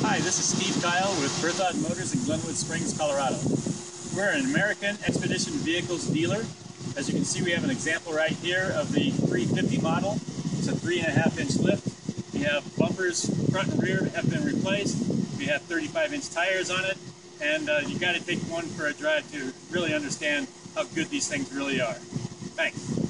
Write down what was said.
Hi, this is Steve Kyle with Berthod Motors in Glenwood Springs, Colorado. We're an American Expedition Vehicles dealer. As you can see, we have an example right here of the 350 model. It's a 3.5-inch lift. We have bumpers front and rear have been replaced. We have 35-inch tires on it, and you got to take one for a drive to really understand how good these things really are. Thanks.